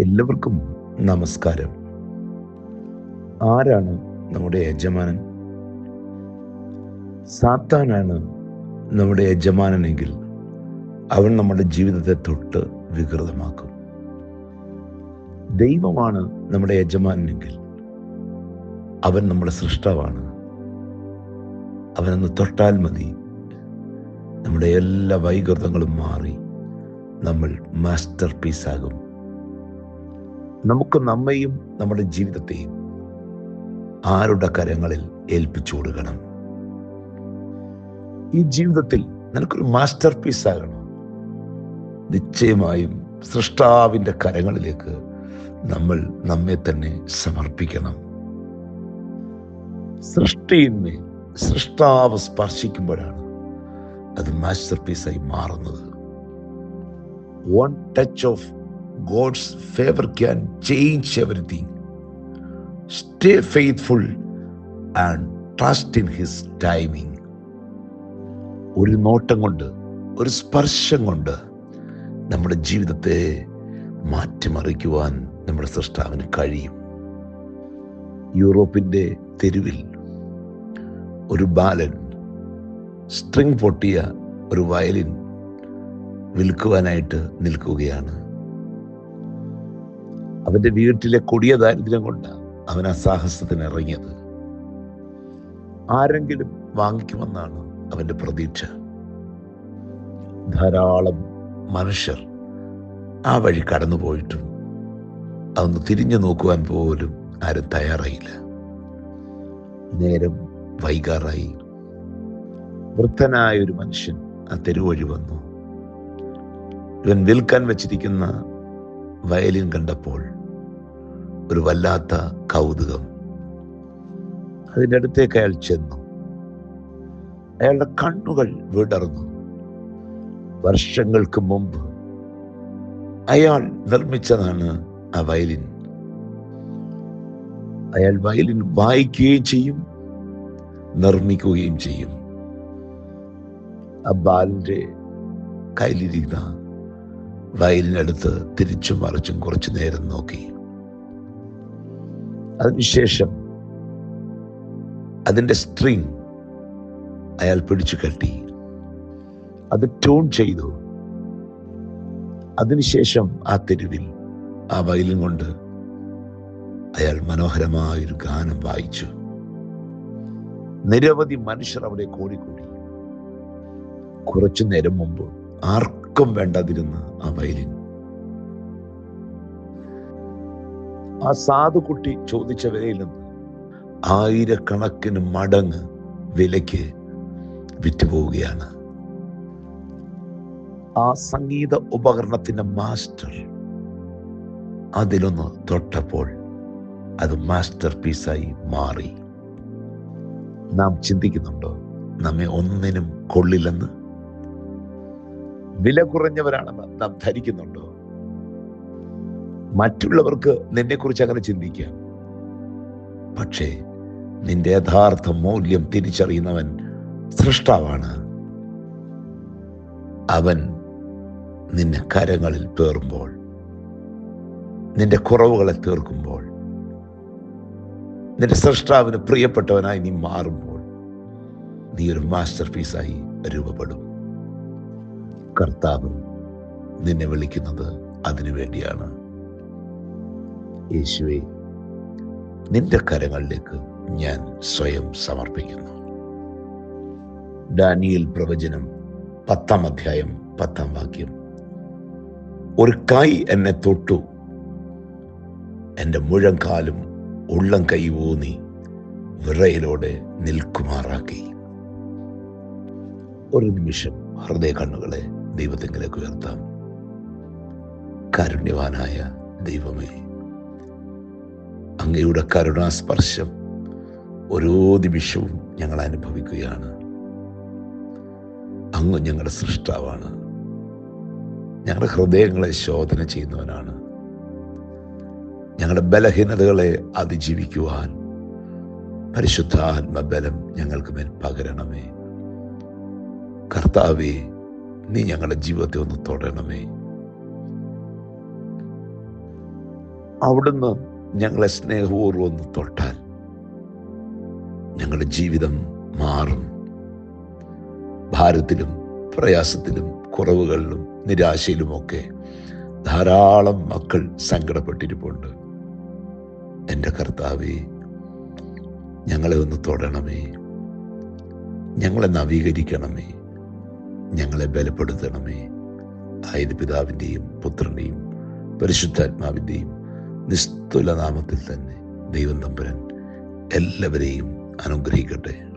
എല്ലാവർക്കും നമസ്കാരം. ആരാണ് നമ്മുടെ യജമാനൻ? സാത്താനാണ് നമ്മുടെ യജമാനനെങ്കിൽ അവൻ നമ്മുടെ ജീവിതത്തെ തൊട്ട് വികൃതമാക്കും. ദൈവമാണ് നമ്മുടെ യജമാനെങ്കിൽ അവൻ നമ്മുടെ സൃഷ്ടാവാണ്. അവനൊന്ന് തൊട്ടാൽ മതി, നമ്മുടെ എല്ലാ വൈകൃതങ്ങളും മാറി നമ്മൾ മാസ്റ്റർ പീസാകും. നമുക്ക് നമ്മയും നമ്മുടെ ജീവിതത്തെയും ആരുടെ കരങ്ങളിൽ ഏൽപ്പിച്ചു കൊടുക്കണം? ഈ ജീവിതത്തിൽ നിനക്കൊരു മാസ്റ്റർ പീസ് ആകണം. നിശ്ചയമായും സൃഷ്ടാവിൻ്റെ കരങ്ങളിലേക്ക് നമ്മൾ നമ്മെ തന്നെ സമർപ്പിക്കണം. സൃഷ്ടിയെ സൃഷ്ടാവ് സ്പർശിക്കുമ്പോഴാണ് അത് മാസ്റ്റർ പീസായി മാറുന്നത്. One touch of God's favor can change everything. Stay faithful and trust in His timing. ഒരു നോട്ടം കൊണ്ട്, ഒരു സ്പർശം കൊണ്ട് നമ്മുടെ ജീവിതത്തെ മാറ്റിമറിക്കുവാൻ നമ്മുടെ സൃഷ്ടാവിന് കഴിയും. യൂറോപ്പിൻ്റെ തെരുവിൽ ഒരു ബാലൻ സ്ട്രിങ് പൊട്ടിയ ഒരു വയലിൻ വിൽക്കുവാനായിട്ട് നിൽക്കുകയാണ്. അവൻ്റെ വീട്ടിലെ കൊടിയ ദാരിദ്ര്യം കൊണ്ട് അവൻ ആ സാഹസത്തിന് ഇറങ്ങിയത്. ആരെങ്കിലും വാങ്ങിക്കുമെന്നാണ് അവൻ്റെ പ്രതീക്ഷ. ധാരാളം മനുഷ്യർ ആ വഴി കടന്നുപോയിട്ടും അതൊന്ന് തിരിഞ്ഞു നോക്കുവാൻ പോലും ആരും തയ്യാറായില്ല. നേരം വൈകാറായി. വൃദ്ധനായ ഒരു മനുഷ്യൻ ആ തെരുവഴി വന്നു. ഇവൻ വിൽക്കാൻ വെച്ചിരിക്കുന്ന വയലിൻ കണ്ടപ്പോൾ ഒരു വല്ലാത്ത കൗതുകം. അതിൻ്റെ അടുത്തേക്ക് അയാൾ ചെന്നു. അയാളുടെ കണ്ണുകൾ വിടർന്നു. വർഷങ്ങൾക്ക് മുമ്പ് അയാൾ നിർമ്മിച്ചതാണ് ആ വയലിൻ. അയാൾ വയലിൻ വായിക്കുകയും ചെയ്യും, നിർമ്മിക്കുകയും ചെയ്യും. ആ ബാലന്റെ കയ്യിലിരിക്കുന്ന വയലിനടുത്ത് തിരിച്ചും മറിച്ചും കുറച്ചു നേരം നോക്കി. അതിനുശേഷം അതിൻ്റെ സ്ട്രിങ് അയാൾ പിടിച്ചു കെട്ടി, അത് ട്യൂൺ ചെയ്തു. അതിനുശേഷം ആ തെരുവിൽ ആ വയലിൻ കൊണ്ട് അയാൾ മനോഹരമായൊരു ഗാനം വായിച്ചു. നിരവധി മനുഷ്യർ അവിടെ കൂടിക്കൂടി. കുറച്ചു നേരം മുമ്പ് ആർക്കും വേണ്ടാതിരുന്ന ആ വയലിൻ ആ സാധുകുട്ടി ചോദിച്ച വിലയിൽ നിന്ന് ആയിരക്കണക്കിന് മടങ്ങ് വിലയ്ക്ക് വിറ്റുപോവുകയാണ്. ആ സംഗീത ഉപകരണത്തിന്റെ മാസ്റ്റർ അതിലൊന്ന് തൊട്ടപ്പോൾ അത് മാസ്റ്റർ പീസായി മാറി. നാം ചിന്തിക്കുന്നുണ്ടോ നമ്മെ ഒന്നിനും കൊള്ളില്ലെന്ന്? വില കുറഞ്ഞവരാണെന്ന് നാം ധരിക്കുന്നുണ്ടോ? മറ്റുള്ളവർക്ക് നിന്നെക്കുറിച്ച് അങ്ങനെ ചിന്തിക്കാം. പക്ഷേ നിന്റെ യഥാർത്ഥ മൂല്യം തിരിച്ചറിയുന്നവൻ സൃഷ്ടാവാണ്. അവൻ നിന്നെ കരങ്ങളിൽ പേറുമ്പോൾ, നിന്റെ കുറവുകളെ തീർക്കുമ്പോൾ, നിന്റെ സൃഷ്ടാവിന് പ്രിയപ്പെട്ടവനായി നീ മാറുമ്പോൾ നീ ഒരു മാസ്റ്റർ പീസായി രൂപപ്പെടും. കർത്താവ് നിന്നെ വിളിക്കുന്നത് അതിനു വേണ്ടിയാണ്. യേശുവേ, നിന്റെ കരങ്ങളിലേക്ക് ഞാൻ സ്വയം സമർപ്പിക്കുന്നു. ദാനിയേൽ പ്രവചനം 10-ാം അധ്യായം 10-ാം വാക്യം. ഒരു കൈ എന്നെ തൊട്ടു, എൻ്റെ മുഴങ്കാലും ഉള്ളം കൈ ഊന്നി വിറയലോടെ നിൽക്കുമാറാക്കി. ഒരു നിമിഷം ഹൃദയ കണ്ണുകളെ ദൈവത്തിലേക്ക് ഉയർത്താം. കാരുണ്യവാനായ ദൈവമേ, അങ്ങയുടെ കരുണാസ്പർശം ഓരോ നിമിഷവും ഞങ്ങൾ അനുഭവിക്കുകയാണ്. അങ്ങ് ഞങ്ങളുടെ സൃഷ്ടാവാണ്. ഞങ്ങളുടെ ഹൃദയങ്ങളെ ശോധന ചെയ്യുന്നവനാണ്. ഞങ്ങളുടെ ബലഹീനതകളെ അതിജീവിക്കുവാൻ പരിശുദ്ധാത്മബലം ഞങ്ങൾക്ക് മേൽ പകരണമേ. കർത്താവേ, നീ ഞങ്ങളുടെ ജീവിതത്തെ ഒന്ന് തൊടണമേ. അവിടുന്ന് ഞങ്ങളെ സ്നേഹപൂർവ്വം ഒന്ന് തൊട്ടാൽ ഞങ്ങളുടെ ജീവിതം മാറും. ഭാരത്തിലും പ്രയാസത്തിലും കുറവുകളിലും നിരാശയിലുമൊക്കെ ധാരാളം മക്കൾ സങ്കടപ്പെട്ടിരിപ്പുണ്ട്. എൻ്റെ കർത്താവേ, ഞങ്ങളെ ഒന്ന് തൊടണമേ, ഞങ്ങളെ നവീകരിക്കണമേ, ഞങ്ങളെ ബലപ്പെടുത്തണമേ. ആയത് പിതാവിൻ്റെയും പുത്രൻ്റെയും പരിശുദ്ധാത്മാവിൻ്റെയും നിസ്തുല നാമത്തിൽ തന്നെ ദൈവം തമ്പുരാൻ എല്ലാവരെയും അനുഗ്രഹിക്കട്ടെ.